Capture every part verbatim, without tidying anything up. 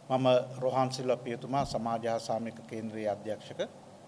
මම රෝහන් සිල්වා පියතුමා සමාජ හා සාමූහික කේන්ද්‍රයේ අධ්‍යක්ෂක.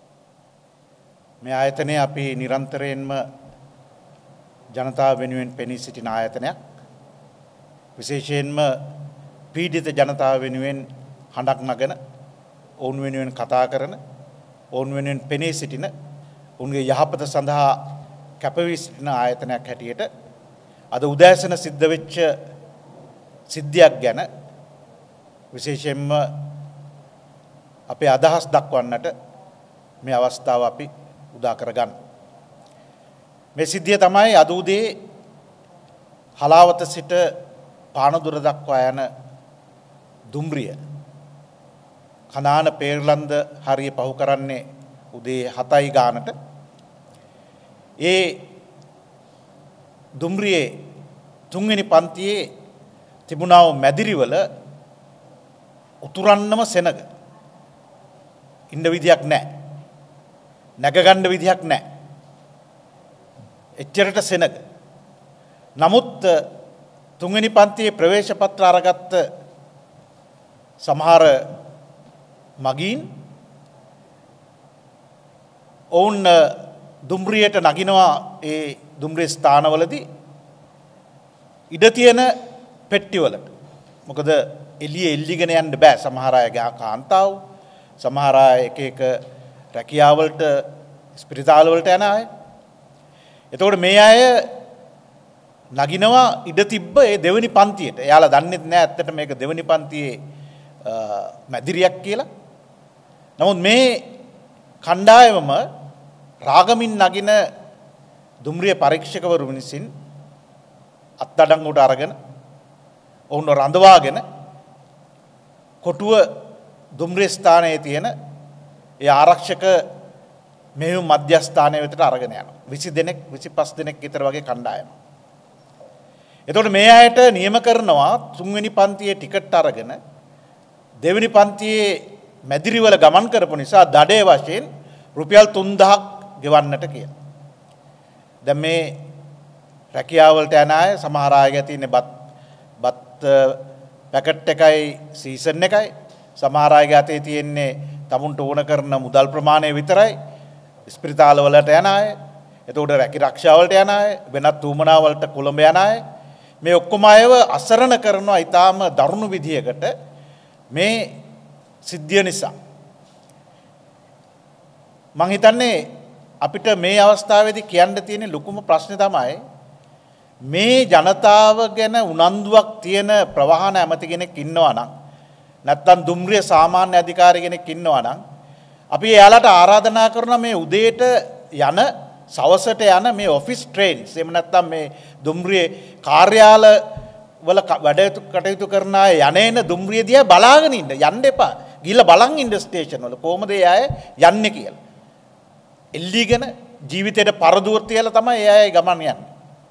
මේ ආයතනය අපි නිරන්තරයෙන්ම ජනතාව වෙනුවෙන් පෙනී සිටින ආයතනයක්. විශේෂයෙන්ම පීඩිත ජනතාව වෙනුවෙන් හඬක් නගන, ඔවුන් වෙනුවෙන් කතා කරන, ඔවුන් වෙනුවෙන් පෙනී සිටින, ඔවුන්ගේ යහපත සඳහා කැපවී සිටින ආයතනයක් හැටියට අද උදෑසන සිද්ධ වෙච්ච සිද්ධියක් ගැන විශේෂයෙන්ම අපේ අදහස් දක්වන්නට මේ අවස්ථාව අපි උදා කරගන්න. මේ සිද්ධිය තමයි අද උදේ හලාවත සිට පානදුර දක්වා යන දුම්රිය. කනාන පේරලන්ද හරිය පහු කරන්නේ උදේ හතයි ගානට. ඒ දුම්රියේ තුන්වෙනි පන්තියේ තිබුණා වූ මැදිරිවල උතුරන්නම සෙනග. ඉන්න විදියක් නැහැ. නැගගන්න විදියක් නැහැ. එච්චරට සෙනග. නමුත් තුන්වෙනි පන්තියේ ප්‍රවේශ පත්‍ර අරගත්ත සමහර මගීන් ඔවුන් දුම්රියට නගිනවා. ඒ දුම්රිය ස්ථානවලදී ඉඩ තියෙන පෙට්ටිවලට. මොකද එළිය එල්ලිගෙන යන්න බෑ. සමහර අයගේ කාන්තාව, සමහර අය එක එක රැකියාවලට ස්පිරිතාලවලට යන අය. එතකොට මේ අය නගිනවා ඉඩ තිබ්බ ඒ දෙවෙනි පන්තියට. එයාලා දන්නෙත් නෑ ඇත්තට මේක දෙවෙනි පන්තියේ මැදිරියක් කියලා. නමුත් මේ කණ්ඩායමම රාගමින් නගින දුම්රිය පරීක්ෂකවරු විසින් අත්අඩංගුවට අරගෙන ඔවුන්ව රඳවාගෙන කොටුව දුම්රිය ස්ථානයේ තියෙන ඒ ආරක්ෂක මෙහෙයුම් මධ්‍යස්ථානය වෙතට අරගෙන යනවා. විසි දෙනෙක් විසිපස් දෙනෙක් විතර වගේ කණ්ඩායම. එතකොට මේ අයට නියම කරනවා තුන්වෙනි පන්තියේ ටිකට් අරගෙන දෙවෙනි පන්තියේ මැදිරිවල ගමන් කරපු නිසා දඩේ වශයෙන් රුපියල් තුන්දහක් ගෙවන්නට කියලා. දැන් මේ රැකියාවලට යන අය සමහර අයගේ තියෙන බත් බත් පැකට් එකයි සීසන් එකයි. සමහර අයගේ අතේ තියෙන්නේ තමුන්ට ඕන කරන මුදල් ප්‍රමාණය විතරයි. ස්පිරිතාල වලට යන අය, එතකොට රැකී රක්ෂාවලට යන අය, වෙනත් උමනා වලට කොළඹ යන අය, මේ ඔක්කොම අයව අසරණ කරනවා ඊටාම දරුණු විදියකට මේ සිද්ධිය නිසා. මං හිතන්නේ අපිට මේ අවස්ථාවේදී කියන්න තියෙන ලොකුම ප්‍රශ්නේ තමයි මේ ජනතාව ගැන උනන්දුවක් තියෙන ප්‍රවාහන ඇමති කෙනෙක් ඉන්නවා නම්, නැත්නම් දුම්රිය සාමාන්‍ය අධිකාරී කෙනෙක් ඉන්නවා නම් අපි එයාලට ආරාධනා කරනවා මේ උදේට යන සවසට යන මේ ඔෆිස් ට්‍රේන්ස්, එහෙම නැත්නම් මේ දුම්රිය කාර්යාල වල වැඩ කටයුතු කරන අය යන්නේන දුම්රිය දිහා බලාගෙන ඉන්න. යන්න එපා. ගිහලා බලන් ඉන්න ස්ටේෂන් වල කොහොමද ඒ අය යන්නේ කියලා. එල්ලීගෙන ජීවිතේට පරදුව තියලා තමයි ඒ අය ගමන් යන්නේ.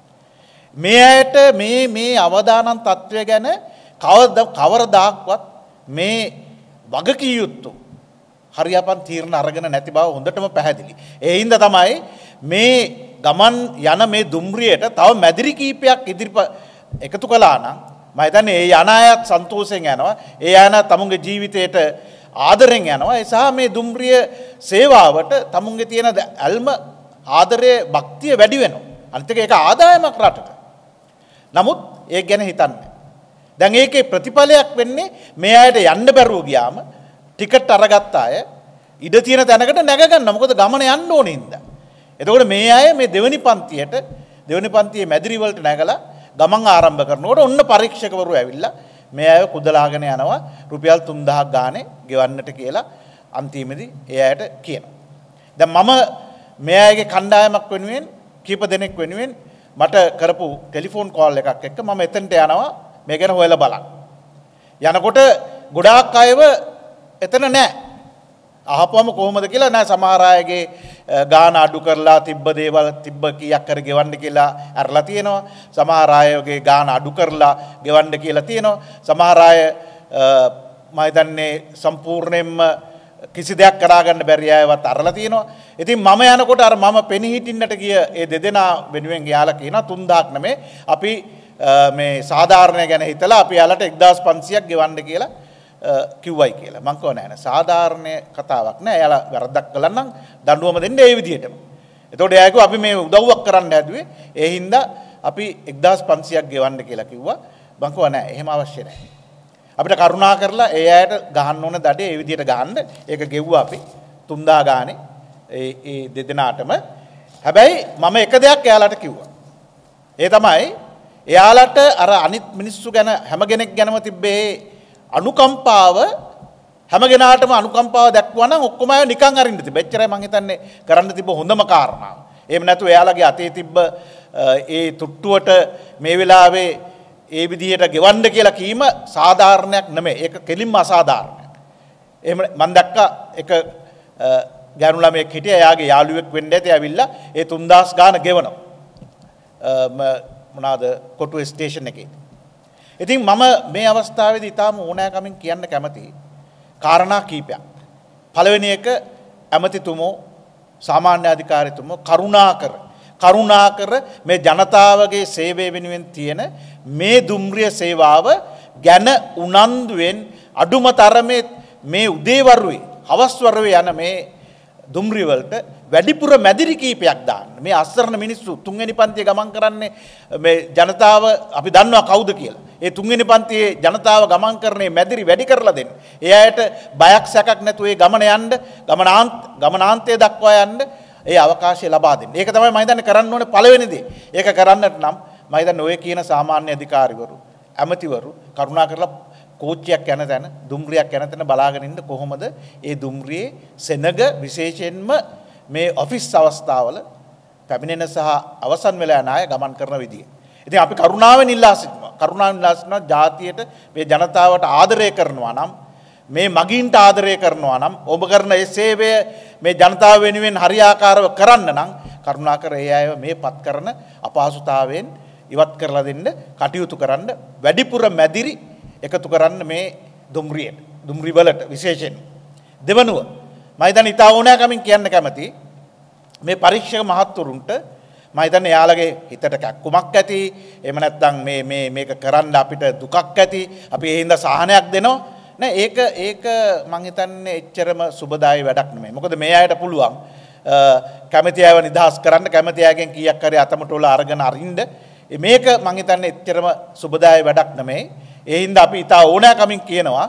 මේ අයට මේ මේ අවදානම් තත්වය ගැන කවද කවරදාක්වත් මේ වගකිය යුතු හරියපන් තීරණ අරගෙන නැති බව හොඳටම පැහැදිලි. ඒ හින්දා තමයි මේ ගමන් යන මේ දුම්රියට තව මැදිරි කීපයක් ඉදිරිප එකතු කළා නම් මම හිතන්නේ ඒ යන අයත් සන්තෝෂයෙන් යනවා. ඒ යන තමුන්ගේ ජීවිතයට ආදරෙන් යනවා. ඒ සහ මේ දුම්රිය සේවාවට තමුන්ගේ තියෙන ඇල්ම, ආදරය, භක්තිය වැඩි වෙනවා. අනිත් එක ඒක ආදායමක් රටට. නමුත් ඒක ගැන හිතන්නේ. දැන් ඒකේ ප්‍රතිඵලයක් වෙන්නේ මේ අයට යන්න බැරුව ගියාම ටිකට් අරගත්ත අය ඉඩ තියෙන තැනකට නැග ගන්න. මොකද ගමන යන්න ඕනේ හින්දා. එතකොට මේ අය මේ දෙවෙනි පන්තියට දෙවෙනි පන්තියේ මැදිරි වලට නැගලා ගමන් ආරම්භ කරනකොට ඔන්න පරීක්ෂකවරු ඇවිල්ලා මේ අය කුදලාගෙන යනවා රුපියල් තුන්දහක් ගානේ ගෙවන්නට කියලා අන්තිමේදී ඒ අයට කියනවා. දැන් මම මේ අයගේ කණ්ඩායමක් වෙනුවෙන් කීප දෙනෙක් වෙනුවෙන් මට කරපු ටෙලිෆෝන් කෝල් එකක් එක්ක මම එතනට යනවා මේ ගැන හොයලා බලන්න. යනකොට ගොඩාක් අයව එතන නැහැ. අහපුවම කොහොමද කියලා නෑ. සමහර අයගේ ගාන අඩු කරලා තිබ්බ දේවල් තිබ්බ කීයක් කර ගෙවන්න කියලා අරලා තියෙනවා. සමහර අයගේ ගාන අඩු කරලා ගෙවන්න කියලා තියෙනවා. සමහර අය මම හිතන්නේ සම්පූර්ණයෙන්ම කිසි දෙයක් කරා ගන්න බැරි අයවත් අරලා තියෙනවා. ඉතින් මම යනකොට අර මම පෙනී හිටින්නට ගිය ඒ දෙදෙනා වෙනුවෙන් යාලා කියනවා තුන්දහක් නෙමේ අපි මේ සාධාරණය ගැන හිතලා අපි යාලට එක්දාස් පන්සියයක් ගෙවන්න කියලා කිව්වයි කියලා. මං කව නෑ නෑ සාධාරණ කතාවක් නෑ. එයාලා වැරද්දක් කළා නම් දඬුවම දෙන්න ඒ විදිහටම. එතකොට එයා කිව්වා අපි මේ උදව්වක් කරන්න හැදුවේ ඒ හින්දා අපි එක්දාස් පන්සියයක් ගෙවන්න කියලා කිව්වා. මං කව නෑ එහෙම අවශ්‍ය නෑ. අපිට කරුණා කරලා ඒ අයට ගහන්න ඕන දඩේ ඒ විදිහට ගහන්න. ඒක ගෙව්වා අපි තුන්දා ගානේ ඒ ඒ දෙදෙනාටම. හැබැයි මම එක දෙයක් එයාලට කිව්වා. ඒ තමයි එයාලට අර අනිත් මිනිස්සු ගැන හැම කෙනෙක් ගැනම තිබ්බේ අනුකම්පාව හැම කෙනාටම අනුකම්පාව දැක්වුවා නම් ඔක්කොම අය නිකන් අරින්න තිබ්බා. එච්චරයි මං හිතන්නේ කරන්න තිබ්බ හොඳම කාරණාව. එහෙම නැතුව එයාලගේ අතේ තිබ්බ ඒ තුට්ටුවට මේ වෙලාවේ ඒ විදිහට ගෙවන්න කියලා කීම සාධාරණයක් නෙමෙයි. ඒක කෙලින්ම අසාධාරණයක්. එහෙම මං දැක්කා එක ගෑනු ළමයෙක් හිටියා. එයාගේ යාළුවෙක් වෙන්න ඇති ඇවිල්ලා ඒ තුන්දාස් ගාන ගෙවනවා. මොනවාද කොටුවේ ස්ටේෂන් එකේ. ඉතින් මම මේ අවස්ථාවේදී ඊටාම ඕනෑකමින් කියන්න කැමතියි කාරණා කීපයක්. පළවෙනි එක ඇමතිතුමෝ සාමාන්‍ය අධිකාරීතුමෝ කරුණාකර කරුණාකර මේ ජනතාවගේ සේවය වෙනුවෙන් තියෙන මේ දුම්රිය සේවාව ගැන උනන්දුවෙන් අඩුම තරමේ මේ උදේවරුේ හවස්වරුේ යන මේ දුම්රිය වලට වැඩිපුර මැදිරි කීපයක් දාන්න. මේ අස්සරණ මිනිස්සු තුන්වෙනි පන්තියේ ගමන් කරන්නේ මේ ජනතාව අපි දන්නවා කවුද කියලා. ඒ තුන්වෙනි පන්තියේ ජනතාව ගමන් කරන්නේ මැදිරි වැඩි කරලා දෙන්න. ඒ අයට බයක් සැකක් නැතුව ඒ ගමන යන්න, ගමනාන්ත ගමනාන්තය දක්වා යන්න ඒ අවකාශය ලබා දෙන්න. ඒක තමයි මම හිතන්නේ කරන්න ඕනේ පළවෙනි දේ. ඒක කරන්නට නම් මම හිතන්නේ ඔය කියන සාමාන්‍ය අධිකාරිවරු, ඇමතිවරු කරුණා කරලා කෝච්චියක් යන තැන, දුම්රියක් යන තැන බලාගෙන ඉන්න කොහොමද ඒ දුම්රියේ සෙනග විශේෂයෙන්ම මේ ඔෆිස් අවස්ථාවල පැමිණෙන සහ අවසන් වෙලා යන අය ගමන් කරන විදිය. ඉතින් අපි කරුණාවෙන් ඉල්ලා සිටිනවා. කරුණාවෙන් ඉල්ලා සිටිනවා ජාතියට මේ ජනතාවට ආදරය කරනවා නම් මේ මගීන්ට ආදරය කරනවා නම් ඔබ කරන ඒ සේවය මේ ජනතාව වෙනුවෙන් හරියාකාරව කරන්න නම් කරුණාකර ඒ අයව මේ පත් කරන අපහසුතාවයෙන් ඉවත් කරලා දෙන්න කටයුතු කරන්න වැඩිපුර මැදිරි එකතු කරන්න මේ දුම්රියට දුම්රි වලට විශේෂයෙන්. දෙවනුව මම හිතන්නේ ඉතා ඕනෑකමින් කියන්න කැමති මේ පරීක්ෂක මහත්වරුන්ට මම හිතන්නේ යාළගේ හිතට කැක්කුමක් ඇති. එහෙම නැත්නම් මේ මේ මේක කරන්න අපිට දුකක් ඇති. අපි ඒ හින්දා සහනයක් දෙනවා. නෑ ඒක ඒක මම හිතන්නේ එච්චරම සුබදායි වැඩක් නෙමෙයි. මොකද මේ අයට පුළුවන් කැමැති අයව නිදහස් කරන්න කැමැති අයගෙන් කීයක් හරි අතමට වල අරගෙන අරින්න. මේක මම හිතන්නේ එච්චරම සුබදායි වැඩක් නෙමෙයි. ඒ හින්දා අපි ඉතා ඕනෑකමින් කියනවා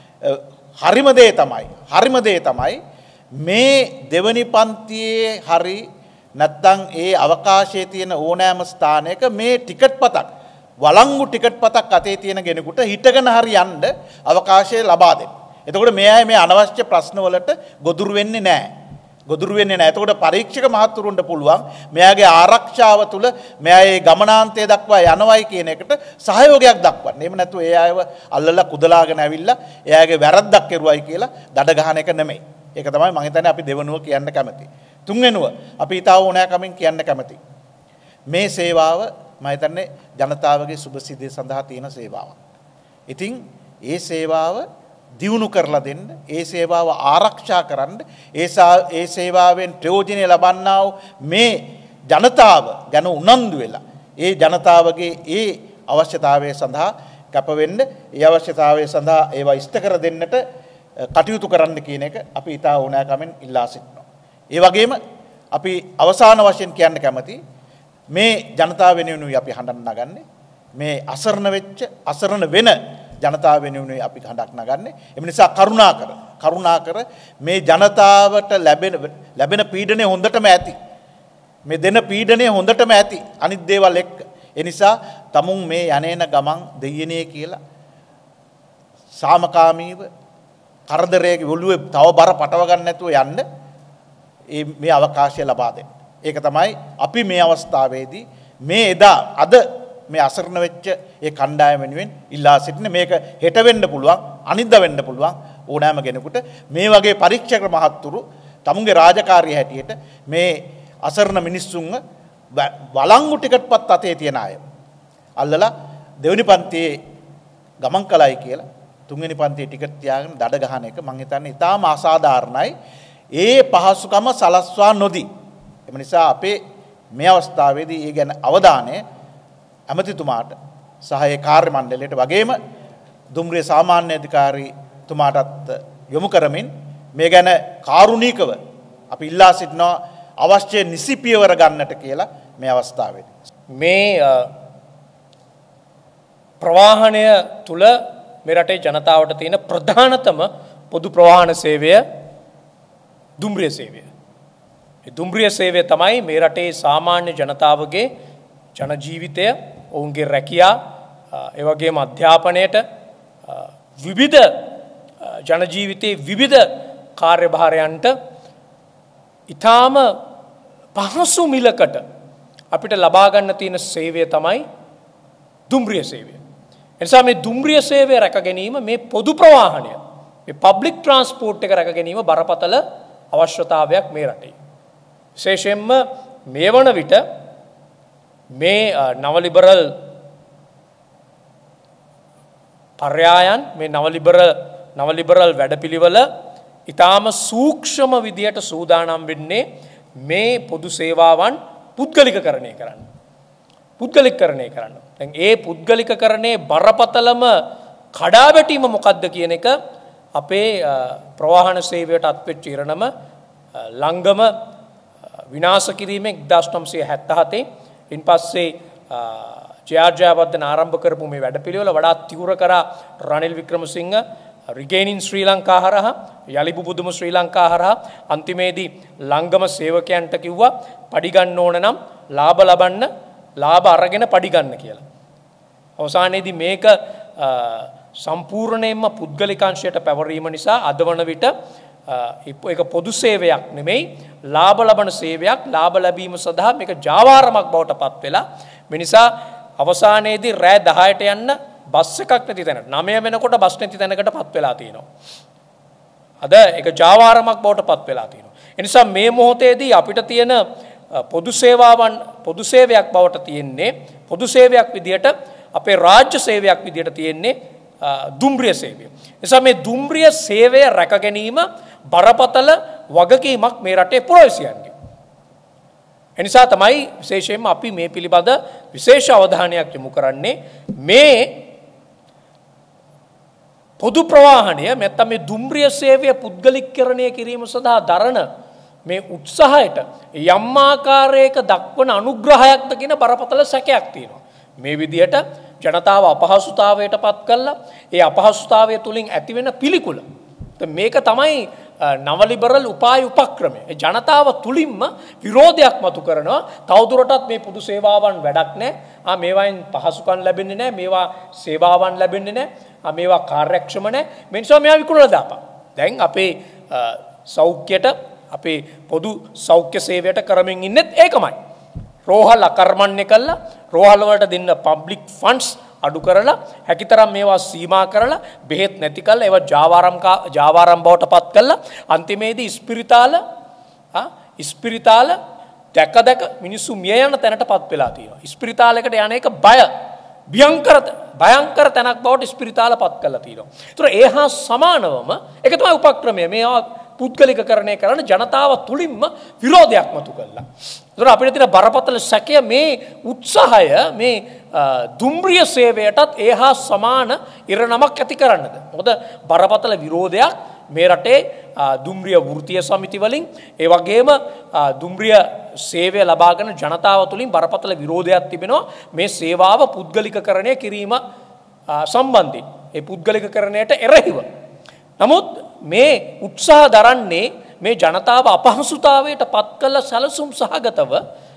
හරිම දේ තමයි හරිම දේ තමයි මේ දෙවනි පන්තියේ හරි නැත්නම් ඒ අවකාශයේ තියෙන ඕනෑම ස්ථානයක මේ ටිකට් පතක් වළංගු ටිකට් පතක් අතේ තියෙන කෙනෙකුට හිටගෙන හරි යන්න අවකාශය ලබා දෙන්න. එතකොට මේ අය මේ අනවශ්‍ය ප්‍රශ්න වලට ගොදුරු වෙන්නේ නැහැ. ගොදුරු වෙන්නේ නැහැ. එතකොට පරීක්ෂක මහත්වරුන්ට පුළුවන් මෙයාගේ ආරක්ෂාව තුළ මෙයා ඒ ගමනාන්තය දක්වා යනවයි කියන එකට සහයෝගයක් දක්වන්න. එහෙම නැත්නම් ඒ අයව අල්ලලා කුදලාගෙන ඇවිල්ලා එයාගේ වැරද්දක් කරුවයි කියලා දඩ ගහන එක නෙමෙයි. ඒක තමයි මම හිතන්නේ අපි දෙවනුව කියන්න කැමති. තුන්වෙනුව අපි ඊට ඕනෑකමින් කියන්න කැමති. මේ සේවාව මම හිතන්නේ ජනතාවගේ සුබසිද්ධිය සඳහා තියෙන සේවාවක්. ඉතින් ඒ සේවාව දියුණු කරලා දෙන්න, ඒ සේවාව ආරක්ෂා කරන්න, ඒ ඒ සේවාවෙන් ප්‍රයෝජනෙ ලබන්නා වූ මේ ජනතාව ගැන උනන්දු වෙලා ඒ ජනතාවගේ ඒ අවශ්‍යතාවය සඳහා කැප වෙන්න, ඒ අවශ්‍යතාවය සඳහා ඒවා ඉෂ්ට කර දෙන්නට කටයුතු කරන්න කියන එක අපි ඉතා ඕනෑකමින් ඉල්ලා සිටිනවා. ඒ වගේම අපි අවසාන වශයෙන් කියන්න කැමති මේ ජනතාව වෙනුවෙන් අපි හඬ නගන්නේ මේ අසරණ වෙච්ච අසරණ වෙන ජනතාව වෙනුවෙන් අපි හඬක් නගන්නේ. එම නිසා කරුණාකර කරුණාකර මේ ජනතාවට ලැබෙන ලැබෙන පීඩනය හොඳටම ඇති. මේ දෙන පීඩනය හොඳටම ඇති. අනිත් දේවල් එක්ක. ඒ නිසා තමුන් මේ යන්නේන ගමන් දෙයියනේ කියලා සාමකාමීව කරදරයේ ඔළුවේ තව බර පටව ගන්න නැතුව යන්න මේ අවකාශය ලබා දෙන්න. ඒක තමයි අපි මේ අවස්ථාවේදී මේ එදා අද මේ අසරණ වෙච්ච ඒ කණ්ඩායම වෙනුවෙන් ඉල්ලා සිටින. මේක හෙට වෙන්න පුළුවන්, අනිද්දා වෙන්න පුළුවන් ඕනෑම කෙනෙකුට මේ වගේ පරීක්ෂක මහත්තුරු තමුන්ගේ රාජකාරිය හැටියට මේ අසරණ මිනිස්සුන්ව වළංගු ටිකට් පත් අතේ තියන අය අල්ලලා දෙවෙනි පන්තියේ ගමන් කළයි කියලා තුන්වෙනි පන්තියේ ටිකට් තියාගෙන දඩ ගහන එක මම හිතන්නේ ඉතාම අසාධාරණයි. ඒ පහසුකම සලස්වා නොදී. එම නිසා අපේ මේ අවස්ථාවේදී ඒ ගැන අවධානය ඇමතිතුමාට සහ ඒ කාර්ය මණ්ඩලයට වගේම දුම්රිය සාමාන්‍ය අධිකාරී තුමාටත් යොමු කරමින් මේ ගැන කාරුණිකව අපි ඉල්ලා සිටිනවා අවශ්‍ය නිසි පියවර ගන්නට කියලා මේ අවස්ථාවේදී. මේ ප්‍රවාහනය තුල මේ රටේ ජනතාවට තියෙන ප්‍රධානතම පොදු ප්‍රවාහන සේවය දුම්රිය සේවය. මේ දුම්රිය සේවය තමයි මේ රටේ සාමාන්‍ය ජනතාවගේ ජන ජීවිතය, ඔවුන්ගේ රැකියා, ඒ වගේම අධ්‍යාපනයට විවිධ ජන ජීවිතයේ විවිධ කාර්යභාරයන්ට ඊටාම පහසු මිලකට අපිට ලබා ගන්න තියෙන සේවය තමයි දුම්රිය සේවය. එනිසා මේ දුම්රිය සේවය රැක ගැනීම, මේ පොදු ප්‍රවාහනය, මේ පබ්ලික් ට්‍රාන්ස්පෝර්ට් එක රැක ගැනීම බරපතල අවශ්‍යතාවයක් මේ රටේ. විශේෂයෙන්ම මේ වන විට මේ නව ලිබරල් පර්යායන්, මේ නව ලිබරල් නව ලිබරල් වැඩපිළිවෙල ඊටාම සූක්ෂම විදියට සූදානම් වෙන්නේ මේ පොදු සේවාවන් පුද්ගලිකකරණය කරන්න. පුද්ගලිකකරණය කරන්න. දැන් ඒ පුද්ගලිකකරණයේ බරපතලම කඩාවැටීම මොකක්ද කියන එක අපේ ප්‍රවාහන සේවයට අත්වෙච්ච ඉරණම ලංගම විනාශ කිරීමෙන් එක්දාස් නවසිය හැත්තෑ ඉන් පස්සේ ජයාර්ජයවර්ධන ආරම්භ කරපු මේ වැඩපිළිවෙල වඩාත් තීව්‍ර කරා රනිල් වික්‍රමසිංහ රිගේනින් ශ්‍රී ලංකා හරහා, යලිබු බුදුම ශ්‍රී ලංකා හරහා අන්තිමේදී ලංගම සේවකයන්ට කිව්වා පඩි ගන්න ඕන නම් ලාභ ලබන්න, ලාභ අරගෙන පඩි ගන්න කියලා. අවසානයේදී මේක සම්පූර්ණයෙන්ම පුද්ගලිකාංශයට පැවරීම නිසා අද වන විට ඒක පොදු සේවයක් නෙමෙයි, ලාභ ලබන සේවයක්. ලාභ ලැබීම සඳහා මේක ජාවාරමක් බවට පත් වෙලා, මේ නිසා අවසානයේදී රෑ දහයට යන්න බස් එකක් නැති තැනට, නවය වෙනකොට බස් නැති තැනකට පත් වෙලා තියෙනවා. අද ඒක ජාවාරමක් බවට පත් වෙලා තියෙනවා. ඒ නිසා මේ මොහොතේදී අපිට තියෙන පොදු සේවාවන් පොදු සේවයක් බවට තියෙන්නේ, පොදු සේවයක් විදියට අපේ රාජ්‍ය සේවයක් විදියට තියෙන්නේ දුම්රිය සේවය. නිසා මේ දුම්රිය සේවය රැක ගැනීම බරපතල වගකීමක් මේ රටේ පුරවැසියන්ගේ. එනිසා තමයි විශේෂයෙන්ම අපි මේ පිළිබඳ විශේෂ අවධානයක් යොමු කරන්නේ මේ පොදු ප්‍රවාහනය නැත්නම් මේ දුම්රිය සේවය පුද්ගලිකකරණය කිරීම සඳහා දරන මේ උත්සාහයට යම් ආකාරයක දක්වන අනුග්‍රහයක්ද කියන බරපතල සැකයක් තියෙනවා. මේ විදිහට ජනතාව අපහසුතාවයට පත් කළා, ඒ අපහසුතාවය තුලින් ඇතිවෙන පිළිකුල. මේක තමයි නව ලිබරල් උපාය උපක්‍රමය. ඒ ජනතාව තුලින්ම විරෝධයක් මතු කරනවා. තවදුරටත් මේ පොදු සේවාවන් වැඩක් නැහැ. ආ මේවායින් පහසුකම් ලැබෙන්නේ නැහැ. මේවා සේවාවන් ලැබෙන්නේ නැහැ. ආ මේවා කාර්යක්ෂම නැහැ. මේ නිසා මේවා විකුණලා දාපන්. දැන් අපේ සෞඛ්‍යයට, අපේ පොදු සෞඛ්‍ය සේවයට කරමින් ඉන්නෙත් ඒකමයි. රෝහල් අකර්මණ්‍ය කළා, රෝහල් වලට දෙන්න පබ්ලික් ෆන්ඩ්ස් අඩු කරලා, හැකිතරම් මේවා සීමා කරලා, බෙහෙත් නැති කරලා, ඒවා ජාවාරම් ජාවාරම් බවට පත් කරලා, අන්තිමේදී ස්පිරිතාල ආ ස්පිරිතාල දැක දැක මිනිස්සු මිය යන තැනටපත් වෙලා තියෙනවා. ස්පිරිතාලයකට යන එක බය, භයංකර භයංකර තැනක් බවට ස්පිරිතාලපත් කරලා තියෙනවා. ඒතර ඒ හා සමානවම ඒක තමයි උපක්‍රමය. මේවා පුද්ගලිකකරණය කරන ජනතාව තුලින්ම විරෝධයක් මතු කළා. ඒතර අපිට තියෙන බරපතල සැකය මේ උත්සාහය මේ දුම්රිය සේවයටත් ඒහා සමාන ඉරණමක් ඇති කරන්නද. මොකද බරපතල විරෝධයක් මේ රටේ දුම්රිය වෘත්තීය සමිති වලින්, ඒ වගේම දුම්රිය සේවය ලබාගෙන ජනතාව තුලින් බරපතල විරෝධයක් තිබෙනවා මේ සේවාව පුද්ගලිකකරණය කිරීම සම්බන්ධයෙන්. ඒ පුද්ගලිකකරණයට එරෙහිව. නමුත් මේ උත්සාහ දරන්නේ මේ ජනතාව අපහසුතාවයට පත් කළ සැලසුම් සහගතව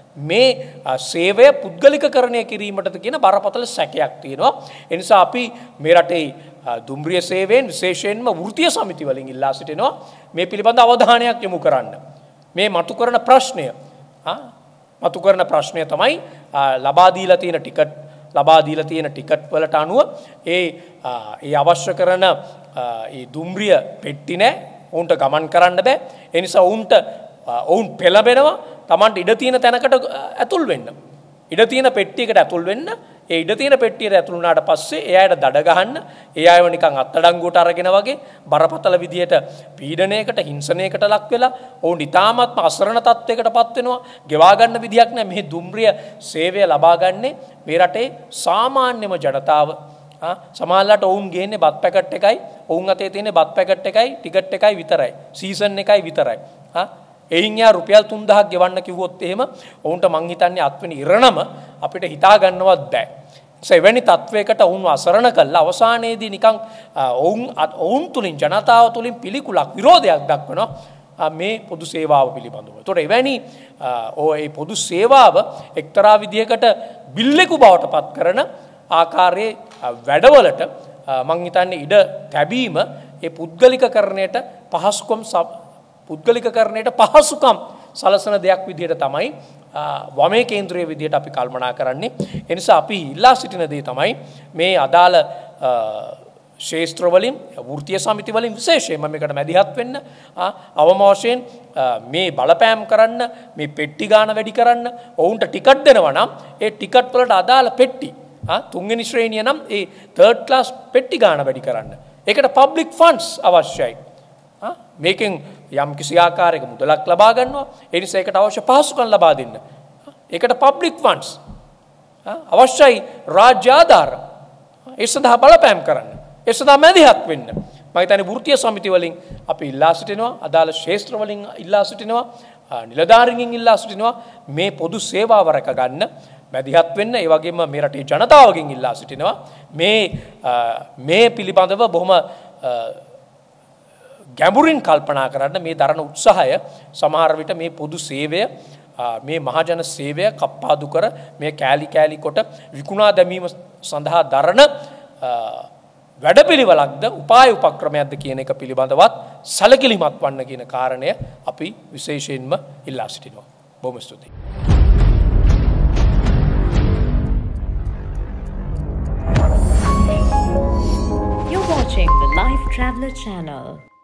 මේ සේවය පුද්ගලිකකරණය කිරීමටද කියන බරපතල සැකයක් තියෙනවා. ඒ නිසා අපි මේ රටේ දුම්රිය සේවයෙන් විශේෂයෙන්ම වෘත්තීය සමිති වලින් ඉල්ලා සිටිනවා මේ පිළිබඳ අවධානයක් යොමු කරන්න. මේ මතු කරන ප්‍රශ්නය ආ මතු කරන ප්‍රශ්නය තමයි ලබා දීලා තියෙන ටිකට් ලබා දීලා තියෙන ටිකට් වලට අනුව ඒ ඒ අවශ්‍ය කරන ඒ දුම්රිය පෙට්ටි නැහැ. ඔවුන්ට ගමන් කරන්න බෑ. ඒ නිසා ඔවුන්ට ඔවුන් පෙළඹෙනවා Tamanට ඉඩ තියෙන තැනකට ඇතුල් වෙන්න. ඉඩ තියෙන පෙට්ටියකට ඇතුල් වෙන්න. ඒ ඉඩ තියෙන පෙට්ටියට ඇතුල් වුණාට පස්සේ ඒ අයට දඩ ගහන්න, ඒ අයව නිකන් අත්අඩංගුවට අරගෙන වගේ බරපතල විදියට පීඩනයකට, හිංසනයකට ලක් වෙලා ඔවුන් ඉතාමත්ම අසරණ තත්යකටපත් වෙනවා. ගෙවා ගන්න විදියක් නැහැ. මේ දුම්රිය සේවය ලබා ගන්නේ මේ රටේ සාමාන්‍යම ජනතාව. සමහරලාට ඔවුන් ගේන්නේ බත් පැකට් එකයි ඔවුන් අතේ තියෙන්නේ බත් පැකට් එකයි ටිකට් එකයි විතරයි සීසන් එකයි විතරයි එයින් යා රුපියල් තුන්දහක් ගෙවන්න කිව්වොත් එහෙම ඔවුන්ට මං හිතන්නේ අත්වෙනි ඉරණම අපිට හිතා ගන්නවත් බෑ එවැනි තත්වයකට ඔවුන් අසරණ කළා අවසානයේදී නිකන් ඔවුන් ඔවුන් තුලින් ජනතාව තුලින් පිළිකුලක් විරෝධයක් දක්වනවා මේ පොදු සේවාව පිළිබඳව. ඒතකොට එවැනි ඒ පොදු සේවාව එක්තරා විදියකට බිල්ලෙකු බවට පත් කරන ආකාරයේ වැඩවලට මං හිතන්නේ ඉඩ තැබීම ඒ පුද්ගලිකකරණයට පහසුකම් පුද්ගලිකකරණයට පහසුකම් සලසන දෙයක් විදිහට තමයි වමේ කේන්ද්‍රයේ විදිහට අපි කල්පනා කරන්නේ. ඒ නිසා අපි ඉල්ලා සිටින දේ තමයි මේ අදාළ ශේෂ්ත්‍ර වලින් වෘත්තීය සමිති වලින් විශේෂයෙන්ම මේකට මැදිහත් වෙන්න අවම වශයෙන් මේ බලපෑම් කරන්න මේ පෙට්ටි ගාන වැඩි කරන්න ඔවුන්ට ටිකට් දෙනවා නම් ඒ ටිකට් වලට අදාළ පෙට්ටි තුන්වෙනි ශ්‍රේණිය නම් ඒ තර්ඩ් ක්ලාස් පෙට්ටි ගාන වැඩි කරන්න. ඒකට පබ්ලික් ෆන්ඩ්ස් අවශ්‍යයි. මේකෙන් යම් කිසි ආකාරයක මුදලක් ලබා ගන්නවා. ඒ නිසා ඒකට අවශ්‍ය පහසුකම් ලබා දෙන්න. ඒකට පබ්ලික් ෆන්ඩ්ස් අවශ්‍යයි රාජ්‍ය ආධාර. ඒ සඳහා බලපෑම් කරන්න. ඒ සඳහා මැදිහත් වෙන්න. මම හිතන්නේ වෘත්තීය සමිති වලින් අපි ඉල්ලා සිටිනවා අදාළ ශේෂ්ත්‍ර වලින් ඉල්ලා සිටිනවා නිලධාරීන්ගෙන් ඉල්ලා සිටිනවා මේ පොදු සේවාව රැක ගන්න මැදිහත් වෙන්න. ඒ වගේම මේ රටේ ජනතාවගෙන් ඉල්ලා සිටිනවා මේ මේ පිළිබඳව බොහොම ගැඹුරින් කල්පනා කරන්න මේ දරන උත්සාහය සමහර විට මේ පොදු සේවය මේ මහජන සේවය කප්පාදු කර මේ කෑලි කෑලි කොට විකුණා දැමීම සඳහා දරන වැඩපිළිවෙලක්ද උපාය උපක්‍රමයක්ද කියන එක පිළිබඳවත් සැලකිලිමත් වන්න කියන කාරණය අපි විශේෂයෙන්ම ඉල්ලා සිටිනවා. බොහොම ස්තුතියි. You're watching the Life Traveller channel.